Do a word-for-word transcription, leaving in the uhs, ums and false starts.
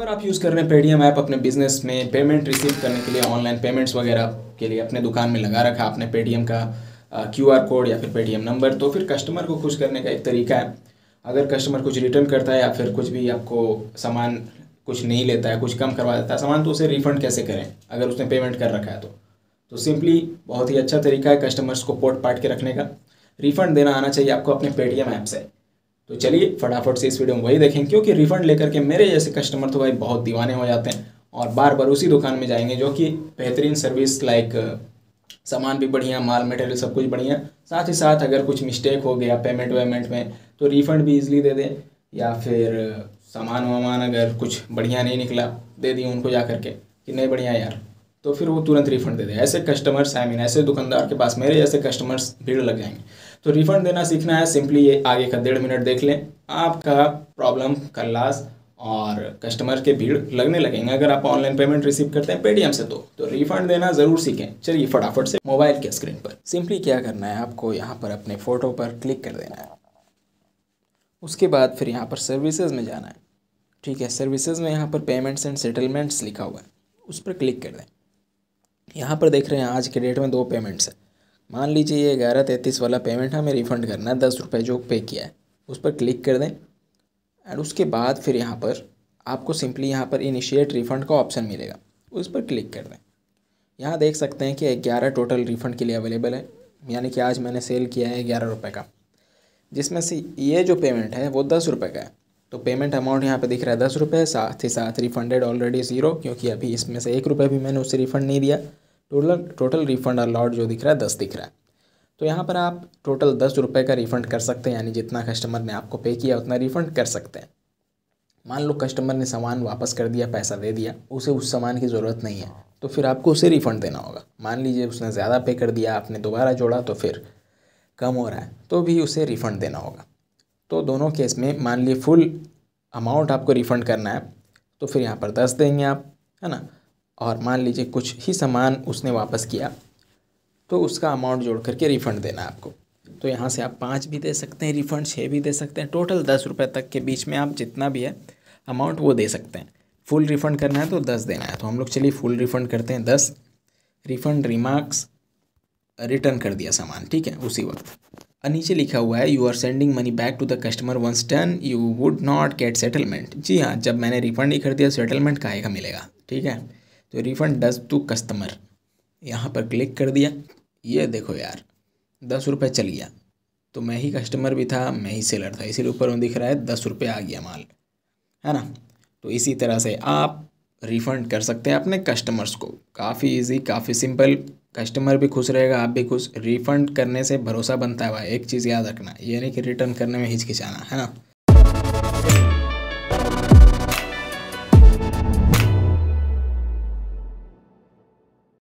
अगर आप यूज़ कर रहे हैं पेटीएम ऐप अपने बिजनेस में पेमेंट रिसीव करने के लिए, ऑनलाइन पेमेंट्स वगैरह के लिए अपने दुकान में लगा रखा आपने पेटीएम का क्यूआर कोड या फिर पेटीएम नंबर, तो फिर कस्टमर को खुश करने का एक तरीका है। अगर कस्टमर कुछ रिटर्न करता है या फिर कुछ भी आपको सामान कुछ नहीं लेता है, कुछ कम करवा देता है सामान, तो उसे रिफ़ंड कैसे करें अगर उसने पेमेंट कर रखा है तो तो सिंपली बहुत ही अच्छा तरीका है कस्टमर्स को पोट पाट के रखने का। रिफ़ंड देना आना चाहिए आपको अपने पेटीएम ऐप से। तो चलिए फटाफट से इस वीडियो में वही देखें, क्योंकि रिफ़ंड लेकर के मेरे जैसे कस्टमर तो भाई बहुत दीवाने हो जाते हैं और बार बार उसी दुकान में जाएंगे जो कि बेहतरीन सर्विस, लाइक सामान भी बढ़िया, माल मटेरियल सब कुछ बढ़िया, साथ ही साथ अगर कुछ मिस्टेक हो गया पेमेंट वेमेंट में तो रिफ़ंड भी ईजिली दे दें, या फिर सामान वामान अगर कुछ बढ़िया नहीं निकला दे दिए उनको जा करके कि नहीं बढ़िया यार, तो फिर वो तुरंत रिफ़ंड दे दे। ऐसे कस्टमर्स आई मीन ऐसे दुकानदार के पास मेरे जैसे कस्टमर्स भीड़ लग जाएंगे। तो रिफ़ंड देना सीखना है, सिंपली ये आगे का डेढ़ मिनट देख लें, आपका प्रॉब्लम का लास और कस्टमर के भीड़ लगने लगेंगे अगर आप ऑनलाइन पेमेंट रिसीव करते हैं पेटीएम से। तो तो रिफ़ंड देना ज़रूर सीखें। चलिए फटाफट से मोबाइल के स्क्रीन पर सिंपली क्या करना है, आपको यहाँ पर अपने फ़ोटो पर क्लिक कर देना है। उसके बाद फिर यहाँ पर सर्विसेज में जाना है। ठीक है, सर्विसेज में यहाँ पर पेमेंट्स एंड सेटलमेंट्स लिखा हुआ है, उस पर क्लिक कर दें। यहाँ पर देख रहे हैं आज के डेट में दो पेमेंट्स है। मान लीजिए ये ग्यारह तैंतीस वाला पेमेंट हमें रिफ़ंड करना है, दस रुपये जो पे किया है उस पर क्लिक कर दें। एंड उसके बाद फिर यहाँ पर आपको सिंपली यहाँ पर इनिशिएट रिफ़ंड का ऑप्शन मिलेगा, उस पर क्लिक कर दें। यहाँ देख सकते हैं कि ग्यारह टोटल रिफ़ंड के लिए अवेलेबल है, यानी कि आज मैंने सेल किया है ग्यारह रुपये का, जिसमें से ये जो पेमेंट है वो दस रुपये का है। तो पेमेंट अमाउंट यहाँ पे दिख रहा है दस रुपये, साथ ही साथ रिफंडेड ऑलरेडी ज़ीरो, क्योंकि अभी इसमें से एक रुपये भी मैंने उसे रिफ़ंड नहीं दिया। टोटल टोटल रिफ़ंड अलाउड जो दिख रहा है दस दिख रहा है। तो यहाँ पर आप टोटल दस रुपये का रिफ़ंड कर सकते हैं, यानी जितना कस्टमर ने आपको पे किया उतना रिफ़ंड कर सकते हैं। मान लो कस्टमर ने सामान वापस कर दिया, पैसा दे दिया, उसे उस सामान की ज़रूरत नहीं है, तो फिर आपको उसे रिफ़ंड देना होगा। मान लीजिए उसने ज़्यादा पे कर दिया, आपने दोबारा जोड़ा तो फिर कम हो रहा है, तो भी उसे रिफ़ंड देना होगा। तो दोनों केस में मान लिए फुल अमाउंट आपको रिफ़ंड करना है तो फिर यहाँ पर दस देंगे आप, है ना। और मान लीजिए कुछ ही सामान उसने वापस किया तो उसका अमाउंट जोड़ करके रिफ़ंड देना है आपको। तो यहाँ से आप पाँच भी दे सकते हैं रिफ़ंड, छः भी दे सकते हैं, टोटल दस रुपये तक के बीच में आप जितना भी है अमाउंट वो दे सकते हैं। फुल रिफ़ंड करना है तो दस देना है, तो हम लोग चलिए फुल रिफ़ंड करते हैं दस। रिफ़ंड रिमार्क्स रिटर्न कर दिया सामान, ठीक है उसी वक्त। नीचे लिखा हुआ है you are sending money back to the customer once done, you would not get settlement. जी हाँ, जब मैंने रिफ़ंड ही कर दिया सेटलमेंट काहे का मिलेगा, ठीक है। तो रिफ़ंड डज टू कस्टमर, यहाँ पर क्लिक कर दिया। ये देखो यार दस रुपये चल गया, तो मैं ही कस्टमर भी था, मैं ही सेलर था, इसीलिए ऊपर में दिख रहा है दस रुपये आ गया माल, है ना। तो इसी तरह से आप रिफ़ंड कर सकते हैं अपने कस्टमर्स को। काफ़ी इजी, काफ़ी सिंपल, कस्टमर भी खुश रहेगा, आप भी खुश। रिफ़ंड करने से भरोसा बनता है भाई, एक चीज़ याद रखना, ये नहीं कि रिटर्न करने में हिचकिचाना, है ना।